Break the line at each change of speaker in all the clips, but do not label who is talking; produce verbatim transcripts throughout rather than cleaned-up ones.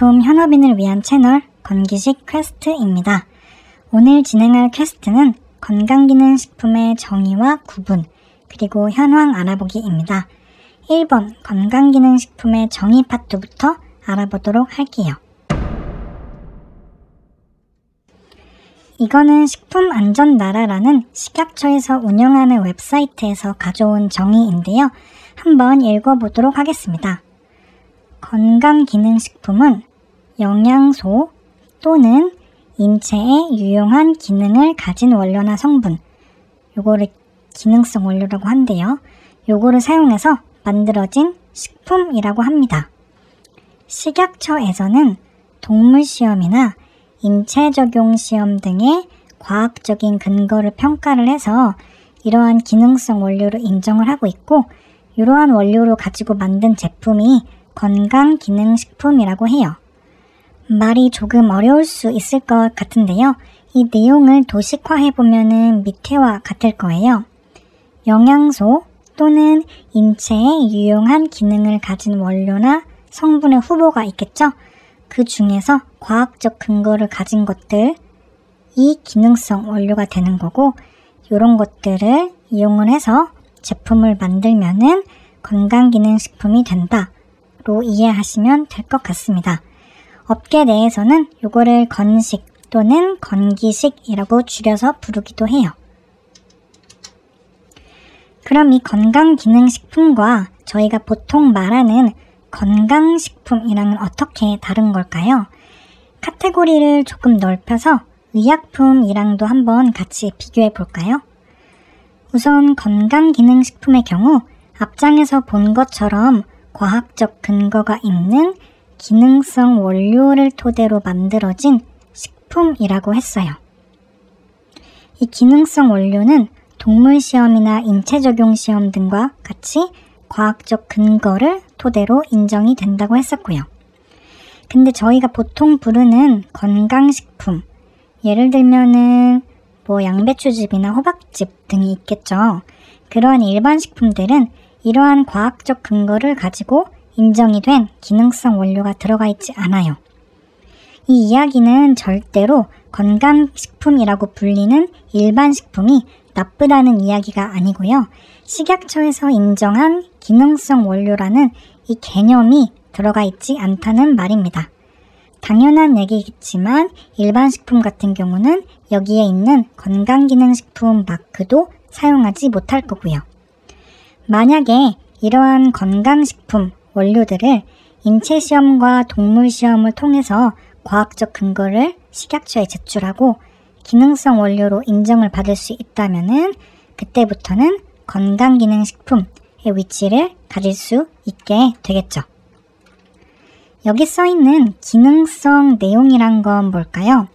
건강식품 현업인을 위한 채널 건기식 퀘스트입니다. 오늘 진행할 퀘스트는 건강기능식품의 정의와 구분, 그리고 현황 알아보기입니다. 일 번 건강기능식품의 정의 파트부터 알아보도록 할게요. 이거는 식품안전나라라는 식약처에서 운영하는 웹사이트에서 가져온 정의인데요. 한번 읽어보도록 하겠습니다. 건강기능식품은 영양소 또는 인체에 유용한 기능을 가진 원료나 성분, 요거를 기능성 원료라고 한대요. 요거를 사용해서 만들어진 식품이라고 합니다. 식약처에서는 동물시험이나 인체적용시험 등의 과학적인 근거를 평가를 해서 이러한 기능성 원료로 인정을 하고 있고, 이러한 원료로 가지고 만든 제품이 건강기능식품이라고 해요. 말이 조금 어려울 수 있을 것 같은데요. 이 내용을 도식화해보면은 밑에와 같을 거예요. 영양소 또는 인체에 유용한 기능을 가진 원료나 성분의 후보가 있겠죠? 그 중에서 과학적 근거를 가진 것들, 이 기능성 원료가 되는 거고, 이런 것들을 이용을 해서 제품을 만들면은 건강기능식품이 된다 로 이해하시면 될 것 같습니다. 업계 내에서는 요거를 건식 또는 건기식이라고 줄여서 부르기도 해요. 그럼 이 건강기능식품과 저희가 보통 말하는 건강식품이랑은 어떻게 다른 걸까요? 카테고리를 조금 넓혀서 의약품이랑도 한번 같이 비교해 볼까요? 우선 건강기능식품의 경우 앞장에서 본 것처럼 과학적 근거가 있는 기능성 원료를 토대로 만들어진 식품이라고 했어요. 이 기능성 원료는 동물시험이나 인체적용시험 등과 같이 과학적 근거를 토대로 인정이 된다고 했었고요. 근데 저희가 보통 부르는 건강식품, 예를 들면은 뭐 양배추즙이나 호박즙 등이 있겠죠. 그러한 일반 식품들은 이러한 과학적 근거를 가지고 인정이 된 기능성 원료가 들어가 있지 않아요. 이 이야기는 절대로 건강식품이라고 불리는 일반 식품이 나쁘다는 이야기가 아니고요. 식약처에서 인정한 기능성 원료라는 이 개념이 들어가 있지 않다는 말입니다. 당연한 얘기겠지만 일반 식품 같은 경우는 여기에 있는 건강기능식품 마크도 사용하지 못할 거고요. 만약에 이러한 건강식품 원료들을 인체시험과 동물시험을 통해서 과학적 근거를 식약처에 제출하고 기능성 원료로 인정을 받을 수 있다면은 그때부터는 건강기능식품의 위치를 가질 수 있게 되겠죠. 여기 써있는 기능성 내용이란 건 뭘까요?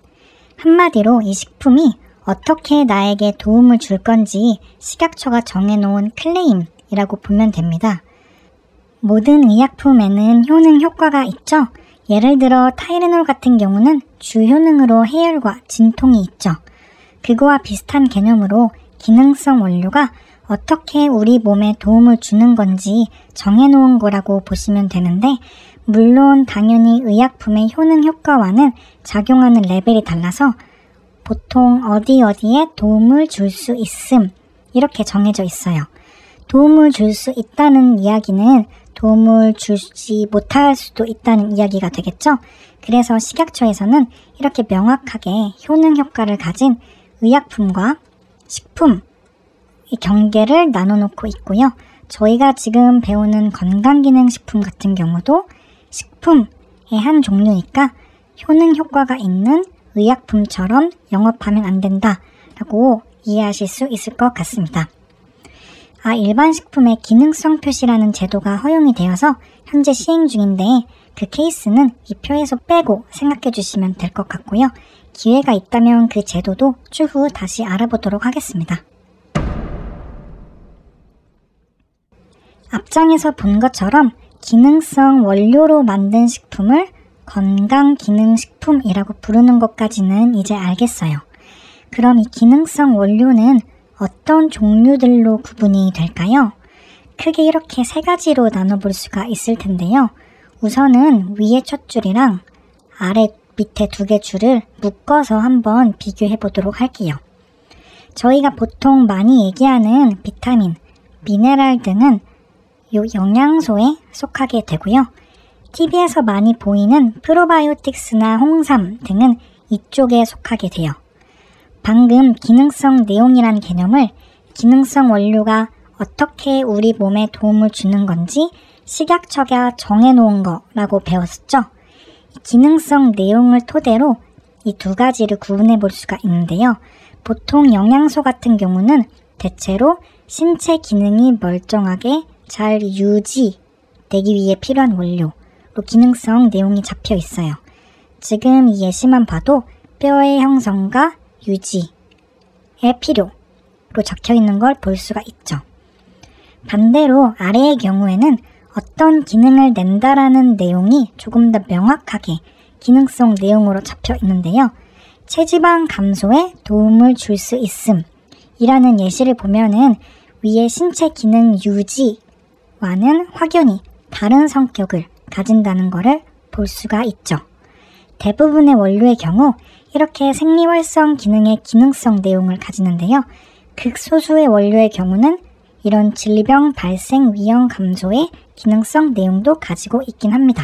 한마디로 이 식품이 어떻게 나에게 도움을 줄 건지 식약처가 정해놓은 클레임이라고 보면 됩니다. 모든 의약품에는 효능 효과가 있죠. 예를 들어 타이레놀 같은 경우는 주효능으로 해열과 진통이 있죠. 그거와 비슷한 개념으로 기능성 원료가 어떻게 우리 몸에 도움을 주는 건지 정해놓은 거라고 보시면 되는데, 물론 당연히 의약품의 효능 효과와는 작용하는 레벨이 달라서 보통 어디 어디에 도움을 줄 수 있음 이렇게 정해져 있어요. 도움을 줄 수 있다는 이야기는 도움을 주지 못할 수도 있다는 이야기가 되겠죠. 그래서 식약처에서는 이렇게 명확하게 효능 효과를 가진 의약품과 식품 이 경계를 나눠놓고 있고요. 저희가 지금 배우는 건강기능식품 같은 경우도 식품의 한 종류니까 효능 효과가 있는 의약품처럼 영업하면 안 된다라고 이해하실 수 있을 것 같습니다. 아, 일반 식품의 기능성 표시라는 제도가 허용이 되어서 현재 시행 중인데 그 케이스는 이 표에서 빼고 생각해 주시면 될 것 같고요. 기회가 있다면 그 제도도 추후 다시 알아보도록 하겠습니다. 앞장에서 본 것처럼 기능성 원료로 만든 식품을 건강기능식품이라고 부르는 것까지는 이제 알겠어요. 그럼 이 기능성 원료는 어떤 종류들로 구분이 될까요? 크게 이렇게 세 가지로 나눠볼 수가 있을 텐데요. 우선은 위에 첫 줄이랑 아래 밑에 두 개 줄을 묶어서 한번 비교해 보도록 할게요. 저희가 보통 많이 얘기하는 비타민, 미네랄 등은 요 영양소에 속하게 되고요. 티비에서 많이 보이는 프로바이오틱스나 홍삼 등은 이쪽에 속하게 돼요. 방금 기능성 내용이란 개념을 기능성 원료가 어떻게 우리 몸에 도움을 주는 건지 식약처가 정해놓은 거라고 배웠었죠. 기능성 내용을 토대로 이 두 가지를 구분해 볼 수가 있는데요. 보통 영양소 같은 경우는 대체로 신체 기능이 멀쩡하게 잘 유지되기 위해 필요한 원료로 기능성 내용이 잡혀 있어요. 지금 이 예시만 봐도 뼈의 형성과 유지에 필요로 적혀 있는 걸 볼 수가 있죠. 반대로 아래의 경우에는 어떤 기능을 낸다라는 내용이 조금 더 명확하게 기능성 내용으로 잡혀 있는데요. 체지방 감소에 도움을 줄 수 있음 이라는 예시를 보면은 위에 신체 기능 유지와는 확연히 다른 성격을 가진다는 것을 볼 수가 있죠. 대부분의 원료의 경우 이렇게 생리활성 기능의 기능성 내용을 가지는데요. 극소수의 원료의 경우는 이런 질병 발생 위험 감소의 기능성 내용도 가지고 있긴 합니다.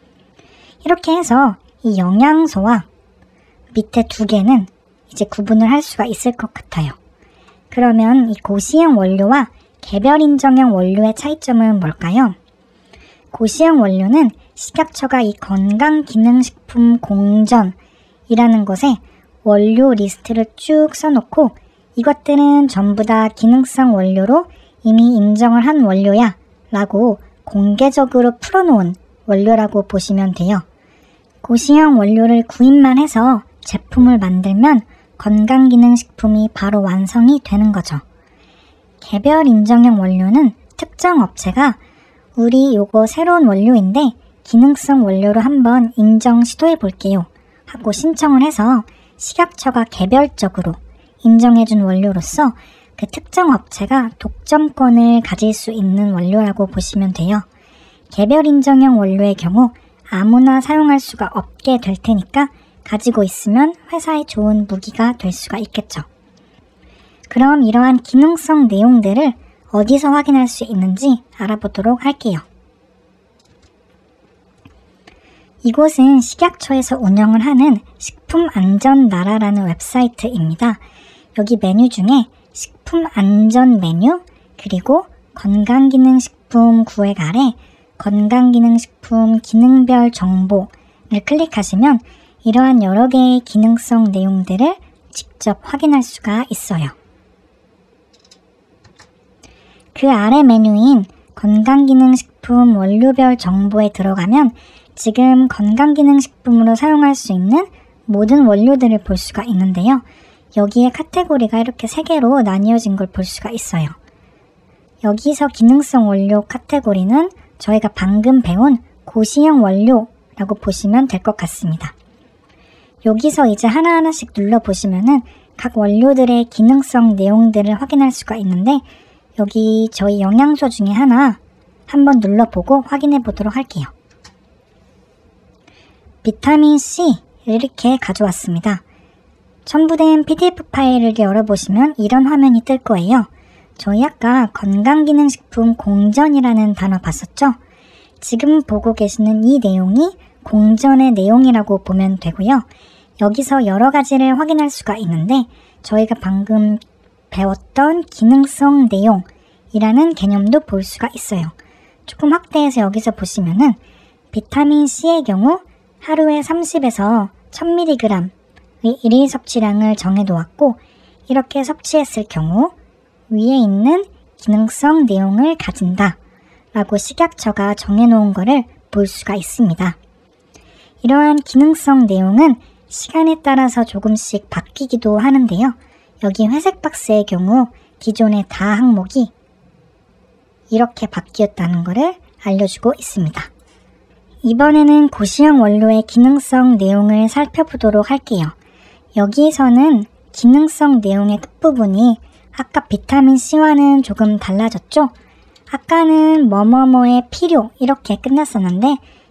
이렇게 해서 이 영양소와 밑에 두 개는 이제 구분을 할 수가 있을 것 같아요. 그러면 이 고시형 원료와 개별 인정형 원료의 차이점은 뭘까요? 고시형 원료는 식약처가 이 건강기능식품 공전이라는 것에 원료 리스트를 쭉 써놓고 이것들은 전부 다 기능성 원료로 이미 인정을 한 원료야 라고 공개적으로 풀어놓은 원료라고 보시면 돼요. 고시형 원료를 구입만 해서 제품을 만들면 건강기능식품이 바로 완성이 되는 거죠. 개별 인정형 원료는 특정 업체가 우리 요거 새로운 원료인데 기능성 원료로 한번 인정 시도해 볼게요 하고 신청을 해서 식약처가 개별적으로 인정해준 원료로서 그 특정 업체가 독점권을 가질 수 있는 원료라고 보시면 돼요. 개별 인정형 원료의 경우 아무나 사용할 수가 없게 될 테니까 가지고 있으면 회사에 좋은 무기가 될 수가 있겠죠. 그럼 이러한 기능성 내용들을 어디서 확인할 수 있는지 알아보도록 할게요. 이곳은 식약처에서 운영을 하는 식품안전나라라는 웹사이트입니다. 여기 메뉴 중에 식품안전 메뉴 그리고 건강기능식품 구획 아래 건강기능식품 기능별 정보를 클릭하시면 이러한 여러 개의 기능성 내용들을 직접 확인할 수가 있어요. 그 아래 메뉴인 건강기능식품 원료별 정보에 들어가면 지금 건강기능식품으로 사용할 수 있는 모든 원료들을 볼 수가 있는데요. 여기에 카테고리가 이렇게 세 개로 나뉘어진 걸 볼 수가 있어요. 여기서 기능성 원료 카테고리는 저희가 방금 배운 고시형 원료라고 보시면 될 것 같습니다. 여기서 이제 하나하나씩 눌러보시면은 각 원료들의 기능성 내용들을 확인할 수가 있는데 여기 저희 영양소 중에 하나 한번 눌러보고 확인해 보도록 할게요. 비타민C 이렇게 가져왔습니다. 첨부된 피디에프 파일을 열어보시면 이런 화면이 뜰 거예요. 저희 아까 건강기능식품 공전이라는 단어 봤었죠? 지금 보고 계시는 이 내용이 공전의 내용이라고 보면 되고요. 여기서 여러 가지를 확인할 수가 있는데 저희가 방금 배웠던 기능성 내용이라는 개념도 볼 수가 있어요. 조금 확대해서 여기서 보시면은 비타민C의 경우 하루에 삼십에서 천 밀리그램의 일일 섭취량을 정해 놓았고 이렇게 섭취했을 경우 위에 있는 기능성 내용을 가진다 라고 식약처가 정해 놓은 거를 볼 수가 있습니다. 이러한 기능성 내용은 시간에 따라서 조금씩 바뀌기도 하는데요. 여기 회색 박스의 경우 기존의 다 항목이 이렇게 바뀌었다는 것을 알려주고 있습니다. 이번에는 고시형 원료의 기능성 내용을 살펴보도록 할게요. 여기서는 기능성 내용의 끝부분이 아까 비타민C와는 조금 달라졌죠? 아까는 뭐뭐뭐의 필요 이렇게 끝났었는데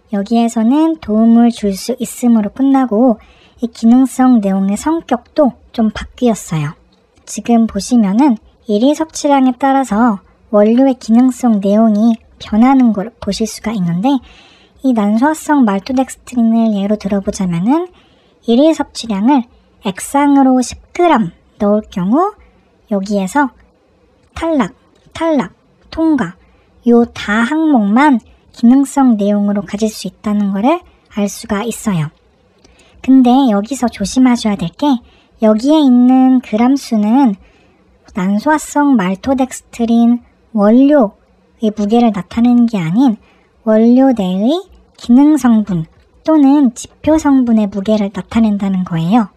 여기에서는 도움을 줄 수 있음으로 끝나고 이 기능성 내용의 성격도 좀 바뀌었어요. 지금 보시면은 일일 섭취량에 따라서 원료의 기능성 내용이 변하는 걸 보실 수가 있는데, 이 난소화성 말토덱스트린을 예로 들어보자면은 일일 섭취량을 액상으로 십 그램 넣을 경우 여기에서 탈락, 탈락, 통과 요 다 항목만 기능성 내용으로 가질 수 있다는 것을 알 수가 있어요. 근데 여기서 조심하셔야 될 게, 여기에 있는 그람 수는 난소화성 말토덱스트린 원료의 무게를 나타내는 게 아닌 원료 내의 기능 성분 또는 지표 성분의 무게를 나타낸다는 거예요.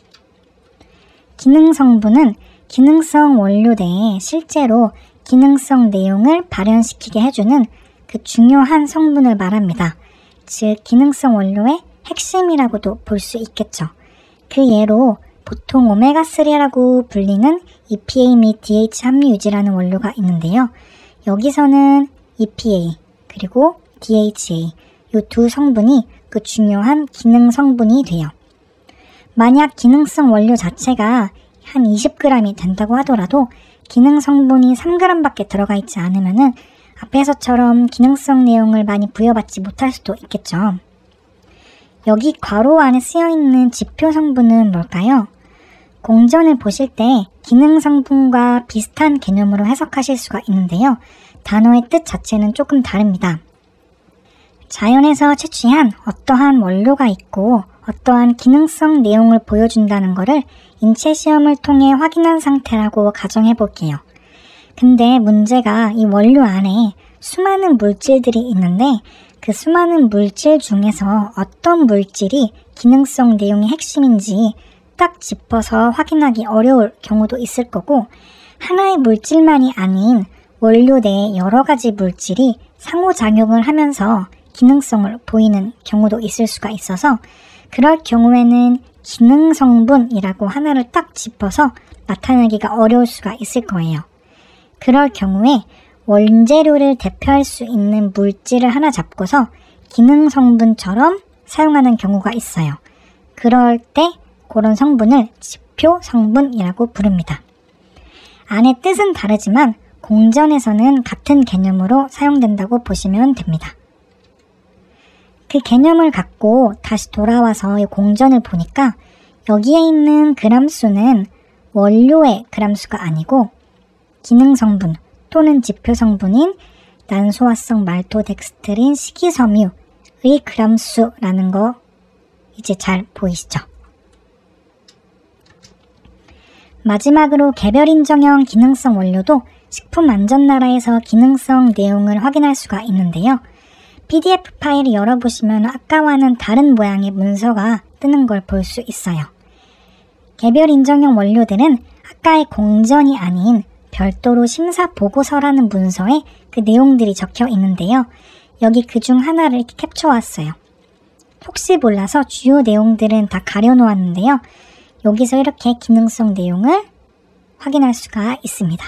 기능 성분은 기능성 원료 내에 실제로 기능성 내용을 발현시키게 해주는 그 중요한 성분을 말합니다. 즉, 기능성 원료의 핵심이라고도 볼 수 있겠죠. 그 예로 보통 오메가삼이라고 불리는 이피에이 및 디에이치 함유 유지라는 원료가 있는데요. 여기서는 이피에이 그리고 디에이치에이 이 두 성분이 그 중요한 기능 성분이 돼요. 만약 기능성 원료 자체가 한 이십 그램이 된다고 하더라도 기능 성분이 삼 그램밖에 들어가 있지 않으면은 앞에서처럼 기능성 내용을 많이 부여받지 못할 수도 있겠죠. 여기 괄호 안에 쓰여있는 지표 성분은 뭘까요? 공전을 보실 때 기능 성분과 비슷한 개념으로 해석하실 수가 있는데요. 단어의 뜻 자체는 조금 다릅니다. 자연에서 채취한 어떠한 원료가 있고 어떠한 기능성 내용을 보여준다는 것을 인체 시험을 통해 확인한 상태라고 가정해 볼게요. 근데 문제가 이 원료 안에 수많은 물질들이 있는데 그 수많은 물질 중에서 어떤 물질이 기능성 내용의 핵심인지 딱 짚어서 확인하기 어려울 경우도 있을 거고, 하나의 물질만이 아닌 원료 내에 여러 가지 물질이 상호작용을 하면서 기능성을 보이는 경우도 있을 수가 있어서, 그럴 경우에는 기능 성분이라고 하나를 딱 짚어서 나타내기가 어려울 수가 있을 거예요. 그럴 경우에 원재료를 대표할 수 있는 물질을 하나 잡고서 기능 성분처럼 사용하는 경우가 있어요. 그럴 때 그런 성분을 지표 성분이라고 부릅니다. 안의 뜻은 다르지만 공전에서는 같은 개념으로 사용된다고 보시면 됩니다. 그 개념을 갖고 다시 돌아와서 이 공전을 보니까 여기에 있는 그람수는 원료의 그람수가 아니고 기능 성분 또는 지표 성분인 난소화성 말토덱스트린 식이섬유의 그람수라는 거 이제 잘 보이시죠? 마지막으로 개별 인정형 기능성 원료도 식품안전나라에서 기능성 내용을 확인할 수가 있는데요. 피디에프 파일을 열어보시면 아까와는 다른 모양의 문서가 뜨는 걸 볼 수 있어요. 개별 인정형 원료들은 아까의 공전이 아닌 별도로 심사 보고서라는 문서에 그 내용들이 적혀 있는데요. 여기 그중 하나를 이렇게 캡처 왔어요. 혹시 몰라서 주요 내용들은 다 가려놓았는데요. 여기서 이렇게 기능성 내용을 확인할 수가 있습니다.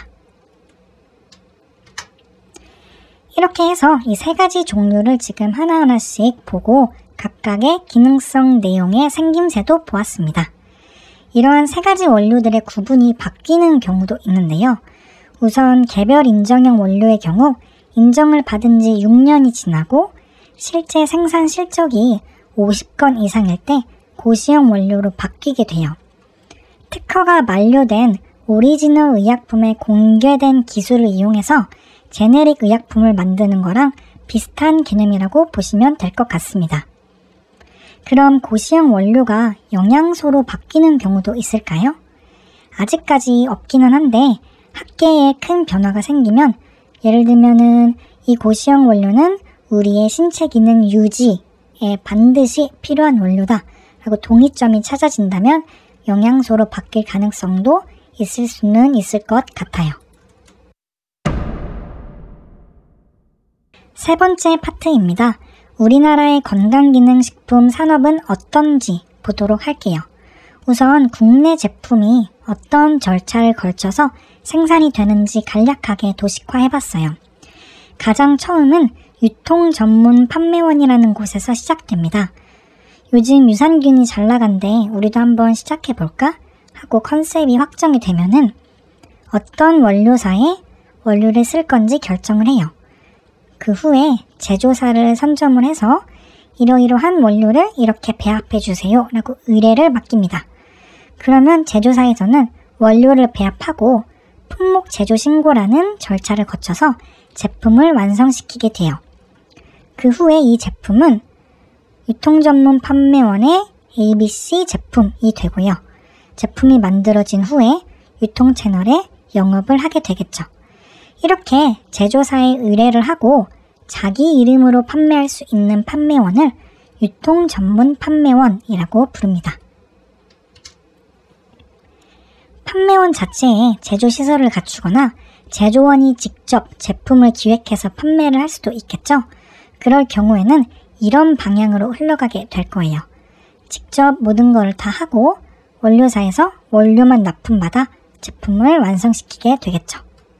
이렇게 해서 이 세 가지 종류를 지금 하나하나씩 보고 각각의 기능성 내용의 생김새도 보았습니다. 이러한 세 가지 원료들의 구분이 바뀌는 경우도 있는데요. 우선 개별 인정형 원료의 경우 인정을 받은 지 육 년이 지나고 실제 생산 실적이 오십 건 이상일 때 고시형 원료로 바뀌게 돼요. 특허가 만료된 오리지널 의약품의 공개된 기술을 이용해서 제네릭 의약품을 만드는 거랑 비슷한 개념이라고 보시면 될 것 같습니다. 그럼 고시형 원료가 영양소로 바뀌는 경우도 있을까요? 아직까지 없기는 한데 학계에 큰 변화가 생기면, 예를 들면은 이 고시형 원료는 우리의 신체 기능 유지에 반드시 필요한 원료다 라고 동의점이 찾아진다면 영양소로 바뀔 가능성도 있을 수는 있을 것 같아요. 세 번째 파트입니다. 우리나라의 건강기능식품 산업은 어떤지 보도록 할게요. 우선 국내 제품이 어떤 절차를 걸쳐서 생산이 되는지 간략하게 도식화해봤어요. 가장 처음은 유통 전문 판매원이라는 곳에서 시작됩니다. 요즘 유산균이 잘 나간데 우리도 한번 시작해볼까? 하고 컨셉이 확정이 되면은 어떤 원료사에 원료를 쓸 건지 결정을 해요. 그 후에 제조사를 선점을 해서 이러이러한 원료를 이렇게 배합해 주세요 라고 의뢰를 맡깁니다. 그러면 제조사에서는 원료를 배합하고 품목 제조 신고라는 절차를 거쳐서 제품을 완성시키게 돼요. 그 후에 이 제품은 유통전문 판매원의 에이비씨 제품이 되고요. 제품이 만들어진 후에 유통채널에 영업을 하게 되겠죠. 이렇게 제조사에 의뢰를 하고 자기 이름으로 판매할 수 있는 판매원을 유통전문 판매원이라고 부릅니다. 판매원 자체에 제조시설을 갖추거나 제조원이 직접 제품을 기획해서 판매를 할 수도 있겠죠. 그럴 경우에는 이런 방향으로 흘러가게 될 거예요. 직접 모든 걸 다 하고 원료사에서 원료만 납품받아 제품을 완성시키게 되겠죠.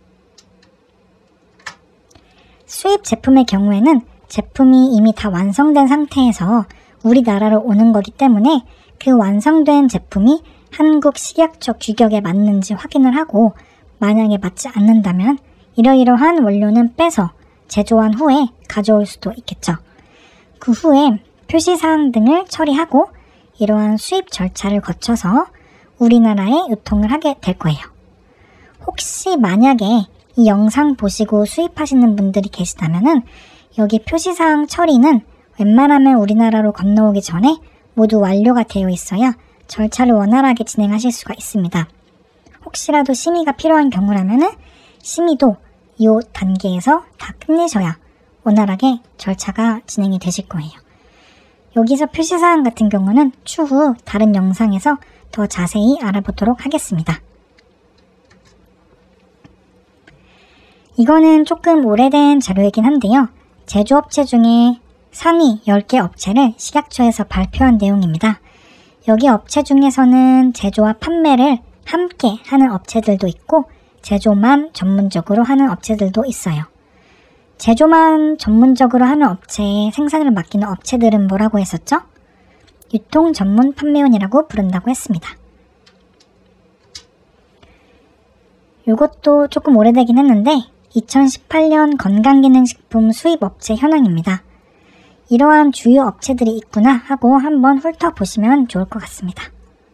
수입 제품의 경우에는 제품이 이미 다 완성된 상태에서 우리나라로 오는 거기 때문에 그 완성된 제품이 한국 식약처 규격에 맞는지 확인을 하고 만약에 맞지 않는다면 이러이러한 원료는 빼서 제조한 후에 가져올 수도 있겠죠. 그 후에 표시사항 등을 처리하고 이러한 수입 절차를 거쳐서 우리나라에 유통을 하게 될 거예요. 혹시 만약에 이 영상 보시고 수입하시는 분들이 계시다면은 여기 표시사항 처리는 웬만하면 우리나라로 건너오기 전에 모두 완료가 되어 있어야 절차를 원활하게 진행하실 수가 있습니다. 혹시라도 심의가 필요한 경우라면은 심의도 이 단계에서 다 끝내셔야 원활하게 절차가 진행이 되실 거예요. 여기서 표시사항 같은 경우는 추후 다른 영상에서 더 자세히 알아보도록 하겠습니다. 이거는 조금 오래된 자료이긴 한데요. 제조업체 중에 상위 열 개 업체를 식약처에서 발표한 내용입니다. 여기 업체 중에서는 제조와 판매를 함께 하는 업체들도 있고 제조만 전문적으로 하는 업체들도 있어요. 제조만 전문적으로 하는 업체에 생산을 맡기는 업체들은 뭐라고 했었죠? 유통 전문 판매원이라고 부른다고 했습니다. 이것도 조금 오래되긴 했는데 이천십팔 년 건강기능식품 수입업체 현황입니다. 이러한 주요 업체들이 있구나 하고 한번 훑어보시면 좋을 것 같습니다.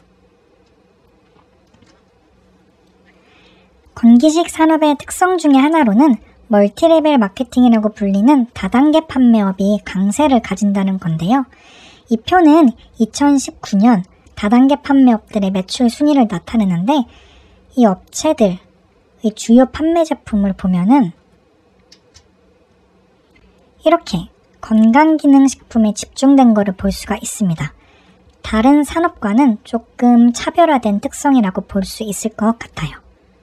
건기식 산업의 특성 중에 하나로는 멀티레벨 마케팅이라고 불리는 다단계 판매업이 강세를 가진다는 건데요. 이 표는 이천십구 년 다단계 판매업들의 매출 순위를 나타내는데 이 업체들의 주요 판매 제품을 보면은 이렇게 건강기능식품에 집중된 것을 볼 수가 있습니다. 다른 산업과는 조금 차별화된 특성이라고 볼 수 있을 것 같아요.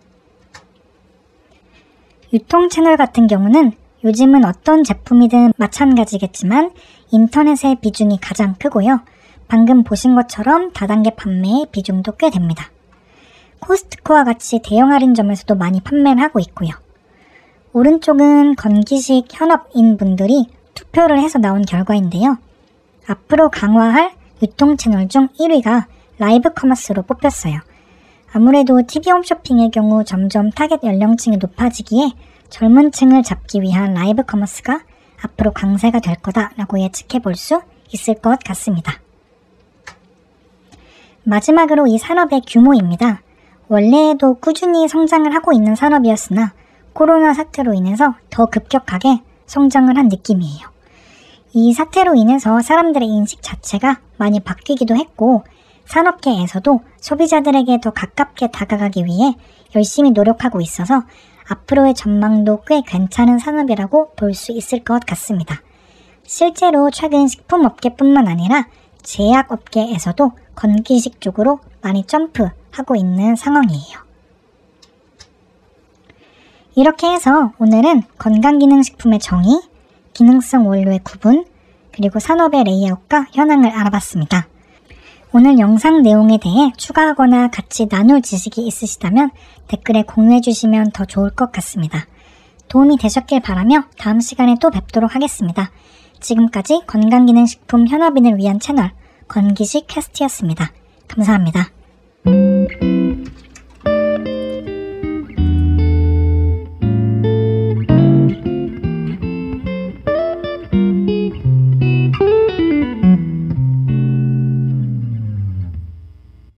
유통 채널 같은 경우는 요즘은 어떤 제품이든 마찬가지겠지만 인터넷의 비중이 가장 크고요. 방금 보신 것처럼 다단계 판매의 비중도 꽤 됩니다. 코스트코와 같이 대형 할인점에서도 많이 판매를 하고 있고요. 오른쪽은 건기식 현업인 분들이 투표를 해서 나온 결과인데요. 앞으로 강화할 유통 채널 중 일 위가 라이브 커머스로 뽑혔어요. 아무래도 티비 홈쇼핑의 경우 점점 타겟 연령층이 높아지기에 젊은 층을 잡기 위한 라이브 커머스가 앞으로 강세가 될 거다라고 예측해 볼 수 있을 것 같습니다. 마지막으로 이 산업의 규모입니다. 원래도 꾸준히 성장을 하고 있는 산업이었으나 코로나 사태로 인해서 더 급격하게 성장을 한 느낌이에요. 이 사태로 인해서 사람들의 인식 자체가 많이 바뀌기도 했고 산업계에서도 소비자들에게 더 가깝게 다가가기 위해 열심히 노력하고 있어서 앞으로의 전망도 꽤 괜찮은 산업이라고 볼 수 있을 것 같습니다. 실제로 최근 식품업계뿐만 아니라 제약업계에서도 건기식 쪽으로 많이 점프하고 있는 상황이에요. 이렇게 해서 오늘은 건강기능식품의 정의, 기능성 원료의 구분, 그리고 산업의 레이아웃과 현황을 알아봤습니다. 오늘 영상 내용에 대해 추가하거나 같이 나눌 지식이 있으시다면 댓글에 공유해 주시면 더 좋을 것 같습니다. 도움이 되셨길 바라며 다음 시간에 또 뵙도록 하겠습니다. 지금까지 건강기능식품 현업인을 위한 채널 건기식 퀘스트였습니다. 감사합니다.